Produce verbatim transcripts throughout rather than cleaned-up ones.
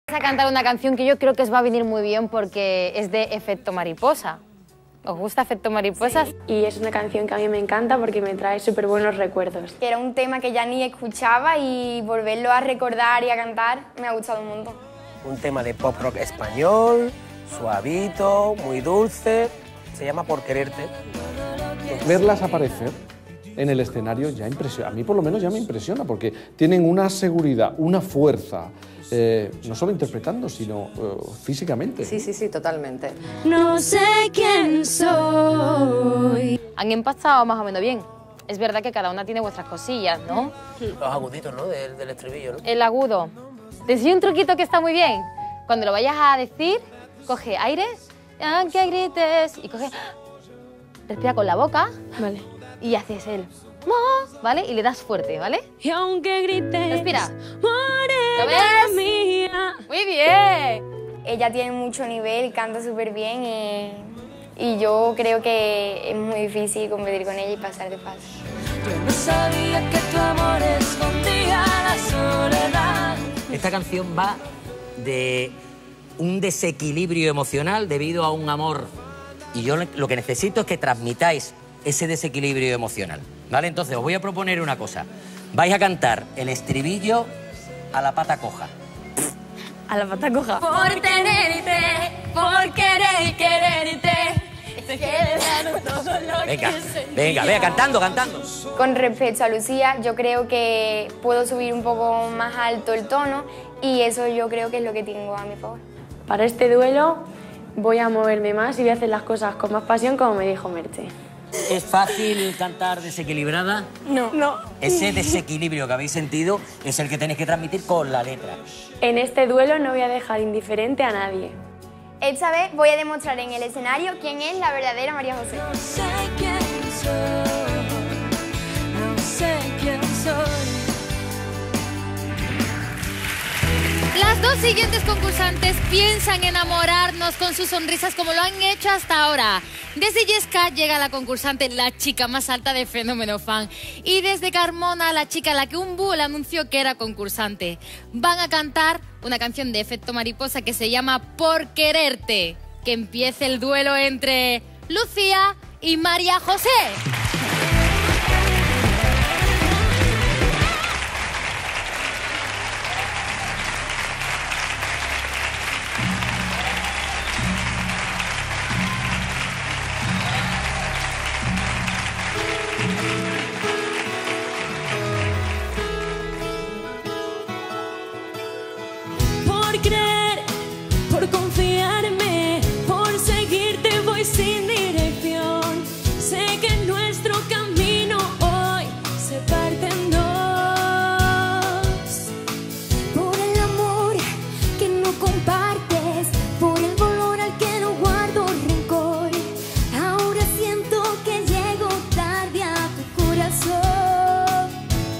Vamos a cantar una canción que yo creo que os va a venir muy bien porque es de Efecto Mariposa. ¿Os gusta Efecto Mariposa? Sí. Y es una canción que a mí me encanta porque me trae súper buenos recuerdos. Que era un tema que ya ni escuchaba y volverlo a recordar y a cantar me ha gustado un montón. Un tema de pop rock español, suavito, muy dulce, se llama Por Quererte. Verlas aparecer en el escenario ya impresiona, a mí por lo menos ya me impresiona porque tienen una seguridad, una fuerza. Eh, no solo interpretando, sino uh, físicamente. Sí, sí, sí, totalmente. No sé quién soy. Han empastado más o menos bien. Es verdad que cada una tiene vuestras cosillas, ¿no? Los aguditos, ¿no? Del, del estribillo, ¿no? El agudo. Te enseño un truquito que está muy bien. Cuando lo vayas a decir, coge aire, aunque grites, y coge... Respira con la boca. Vale. Y haces el... ¿Vale? Y le das fuerte, ¿vale? Y aunque grites, respira. ¿Lo ves? Mía. Muy bien. Ella tiene mucho nivel, canta súper bien y, y yo creo que es muy difícil competir con ella y pasar de fase. Yo no sabía que tu amor escondía la soledad. Esta canción va de un desequilibrio emocional debido a un amor. Y yo lo que necesito es que transmitáis ese desequilibrio emocional, ¿vale? Entonces os voy a proponer una cosa. Vais a cantar el estribillo a la pata coja. A la pata coja. Por tenerte, por querer quererte, te quedaron todo lo Venga, que sentía. venga, venga, cantando, cantando. Con respecto a Lucía, yo creo que puedo subir un poco más alto el tono y eso yo creo que es lo que tengo a mi favor. Para este duelo voy a moverme más y voy a hacer las cosas con más pasión, como me dijo Merche. ¿Es fácil cantar desequilibrada? No. No. Ese desequilibrio que habéis sentido es el que tenéis que transmitir con la letra. En este duelo no voy a dejar indiferente a nadie. Esta vez voy a demostrar en el escenario quién es la verdadera María José. No sé quién soy, no sé quién soy. Las dos siguientes concursantes piensan enamorarnos con sus sonrisas como lo han hecho hasta ahora. Desde Yesca llega la concursante, la chica más alta de Fenómeno Fan. Y desde Carmona, la chica a la que un búho le anunció que era concursante. Van a cantar una canción de Efecto Mariposa que se llama Por Quererte. Que empiece el duelo entre Lucía y María José. Por creer, por confiarme, por seguirte voy sin dirección. Sé que nuestro camino hoy se parte en dos. Por el amor que no compartes, por el dolor al que no guardo rencor. Ahora siento que llego tarde a tu corazón.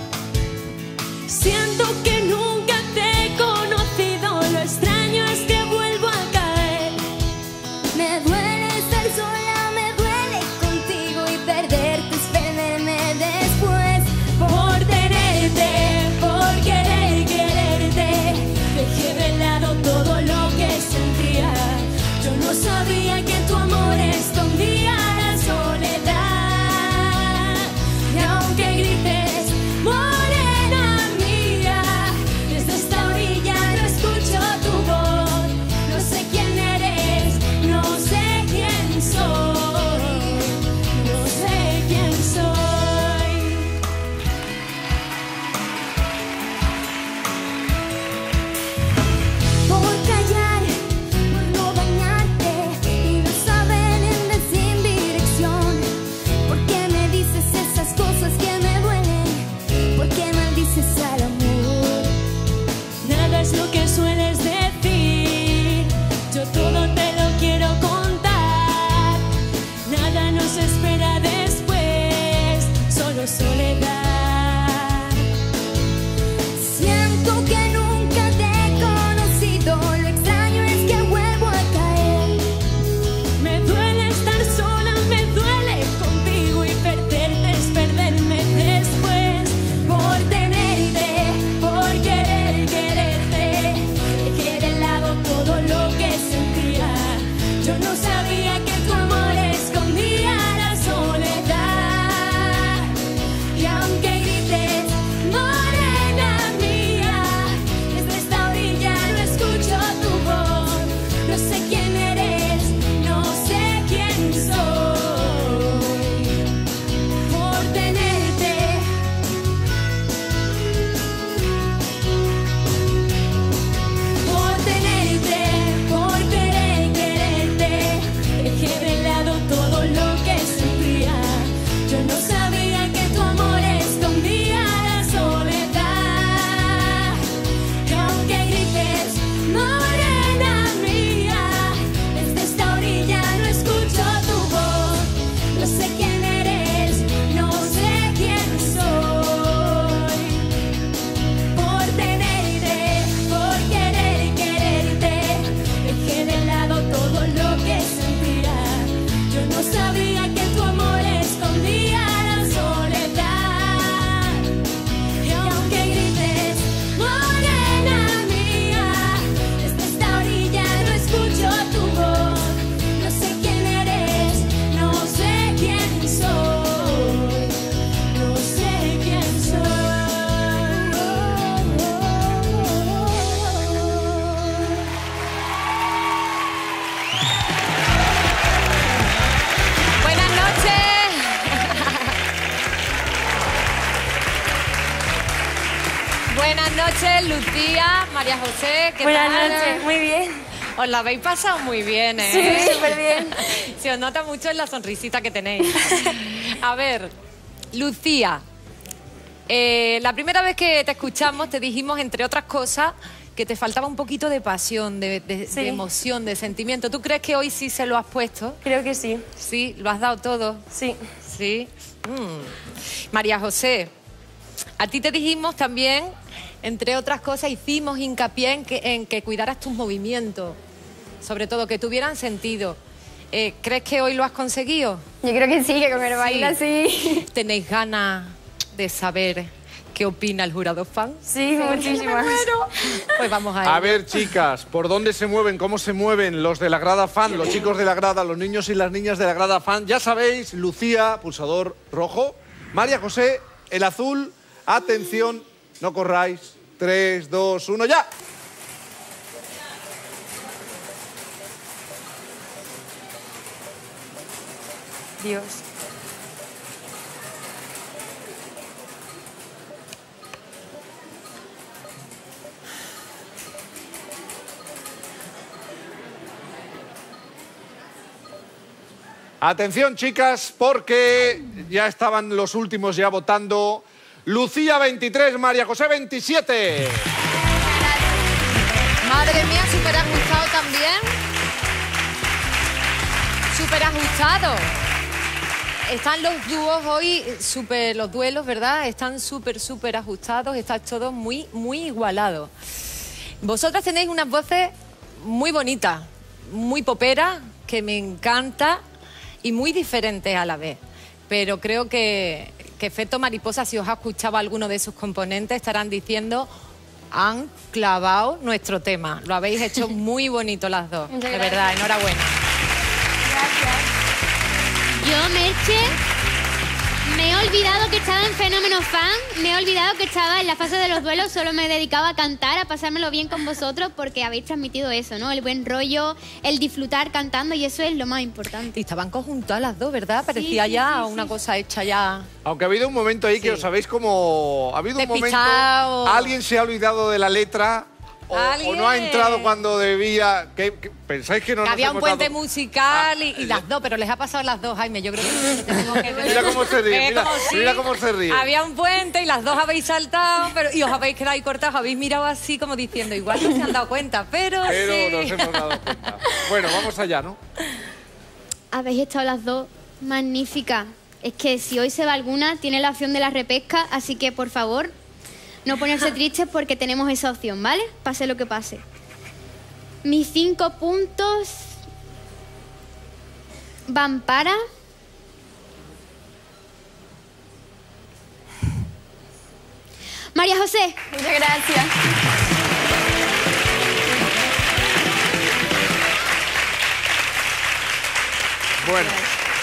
Siento que nunca te he conocido, lo extraño es que vuelvo a caer. Me duele estar sola, me duele contigo y perderte es perderme después. Por tenerte, por querer quererte, dejé de lado todo lo que sentía. Yo no sabía que tu amor escondía la soledad. Y aunque grites, morena mía, desde esta orilla no escucho tu voz. No sé quién eres, no sé quién soy, no sé quién soy. Por callar, por no dañarte y no noches, Lucía, María José, ¿qué Buenas tal? noches, muy bien. Os la habéis pasado muy bien, ¿eh? Sí, súper bien. Se os nota mucho en la sonrisita que tenéis. A ver, Lucía, eh, la primera vez que te escuchamos te dijimos, entre otras cosas, que te faltaba un poquito de pasión, de, de, Sí. de emoción, de sentimiento. ¿Tú crees que hoy sí se lo has puesto? Creo que sí. Sí, lo has dado todo. Sí. Sí. Mm. María José, a ti te dijimos también, entre otras cosas, hicimos hincapié en que, en que cuidaras tus movimientos, sobre todo que tuvieran sentido. Eh, ¿Crees que hoy lo has conseguido? Yo creo que sí, que con el baile así. ¿Tenéis ganas de saber qué opina el jurado fan? Sí, muchísimas. Pues vamos a ello. A ver, chicas, ¿por dónde se mueven? ¿Cómo se mueven los de la grada fan, los chicos de la grada, los niños y las niñas de la grada fan? Ya sabéis, Lucía, pulsador rojo. María José, el azul. Atención, no corráis. Tres, dos, uno, ¡ya! Dios. Atención, chicas, porque ya estaban los últimos ya votando. Lucía, veintitrés, María José, veintisiete. Madre mía, súper ajustado también. Súper ajustado. Están los dúos hoy, súper, los duelos, ¿verdad? Están súper, súper ajustados, está todo muy, muy igualado. Vosotras tenéis unas voces muy bonitas, muy poperas, que me encanta, y muy diferentes a la vez. Pero creo que, que Efecto Mariposa, si os ha escuchado alguno de sus componentes, estarán diciendo, han clavado nuestro tema. Lo habéis hecho muy bonito las dos. Muchas de gracias. verdad, enhorabuena. Yo, Merche, me he olvidado que estaba en Fenómeno Fan, me he olvidado que estaba en la fase de los duelos, solo me dedicaba a cantar, a pasármelo bien con vosotros, porque habéis transmitido eso, ¿no? El buen rollo, el disfrutar cantando, y eso es lo más importante. Y estaban conjuntadas las dos, ¿verdad? Parecía sí, ya sí, una sí. cosa hecha ya. Aunque ha habido un momento ahí que os sabéis como... Ha habido un momento... Despistado. Alguien se ha olvidado de la letra o, o no ha Alguien. entrado cuando debía... ¿Qué- qué- ¿Pensáis que no Que nos había un hemos puente dado- musical y, y Ah, las dos, pero les ha pasado a las dos, Jaime. Yo creo que tenemos que... Mira cómo se ríe, Eh, mira, como si mira cómo se ríe. Había un puente y las dos habéis saltado pero, y os habéis quedado ahí cortados, habéis mirado así como diciendo, igual no se han dado cuenta, pero, Pero sí. nos hemos dado cuenta. Bueno, vamos allá, ¿no? Habéis estado las dos magníficas. Es que si hoy se va alguna, tiene la opción de la repesca, así que por favor, no ponerse tristes porque tenemos esa opción, ¿vale? Pase lo que pase. Mis cinco puntos van para... María José. Muchas gracias. Bueno.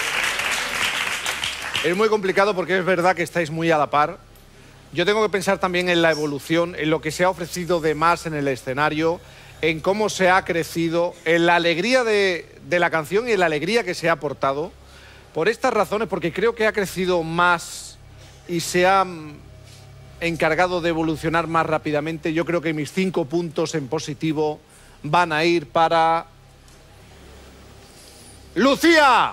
Es muy complicado porque es verdad que estáis muy a la par. Yo tengo que pensar también en la evolución, en lo que se ha ofrecido de más en el escenario, en cómo se ha crecido, en la alegría de, de la canción y en la alegría que se ha aportado. Por estas razones, porque creo que ha crecido más y se ha mm, encargado de evolucionar más rápidamente, yo creo que mis cinco puntos en positivo van a ir para... ¡Lucía!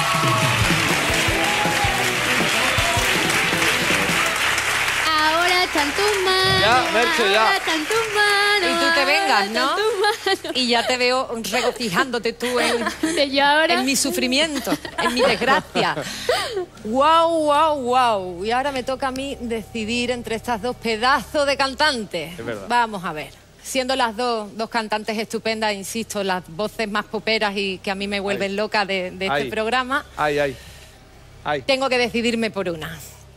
Ahora está en tus manos. Ya, Merche, ya. Ahora está en tus manos. Y tú te vengas, ahora está ¿no? en tus manos. Y ya te veo regocijándote tú en, De yo ahora. en mi sufrimiento, en mi desgracia. ¡Wow, wow, wow! Y ahora me toca a mí decidir entre estas dos pedazos de cantantes. Es verdad. Vamos a ver. Siendo las dos, dos cantantes estupendas, insisto, las voces más poperas y que a mí me vuelven Ay. loca de, de este Ay. programa, Ay, ay. Ay. tengo que decidirme por una.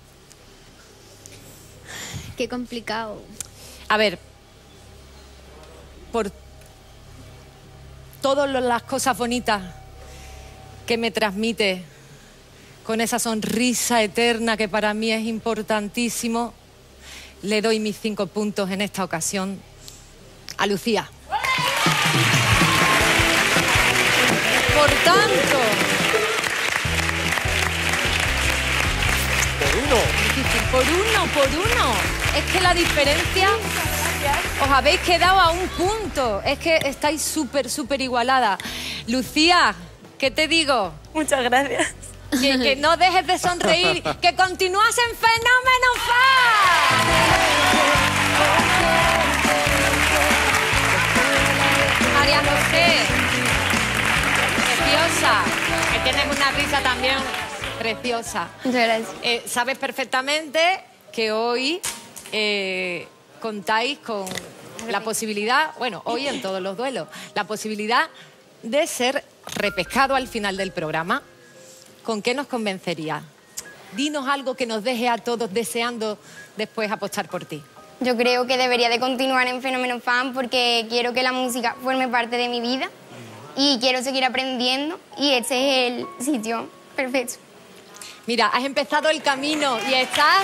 Qué complicado. A ver, por todas las cosas bonitas que me transmite con esa sonrisa eterna que para mí es importantísimo, le doy mis cinco puntos en esta ocasión a Lucía. Por tanto, Por uno. difícil, por uno, por uno. Es que la diferencia Os habéis quedado a un punto. Es que estáis súper, súper igualada. Lucía, ¿qué te digo? Muchas gracias. Que, que no dejes de sonreír, que continúas en Fenómeno Fan. María José, preciosa, que tienes una risa también preciosa. Muchas gracias. Eh, sabes perfectamente que hoy eh, contáis con la posibilidad, bueno, hoy en todos los duelos, la posibilidad de ser repescado al final del programa. ¿Con qué nos convencería? Dinos algo que nos deje a todos deseando después apostar por ti. Yo creo que debería de continuar en Fenómeno Fan porque quiero que la música forme parte de mi vida y quiero seguir aprendiendo y este es el sitio perfecto. Mira, has empezado el camino y estás...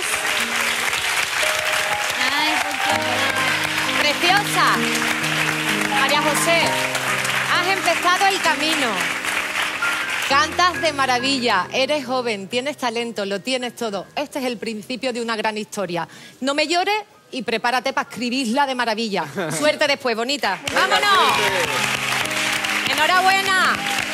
Ay, por ¡preciosa! María José, has empezado el camino. Cantas de maravilla, eres joven, tienes talento, lo tienes todo. Este es el principio de una gran historia. No me llores y prepárate para escribirla de maravilla. Suerte después, bonita. ¡Vámonos! ¡Enhorabuena!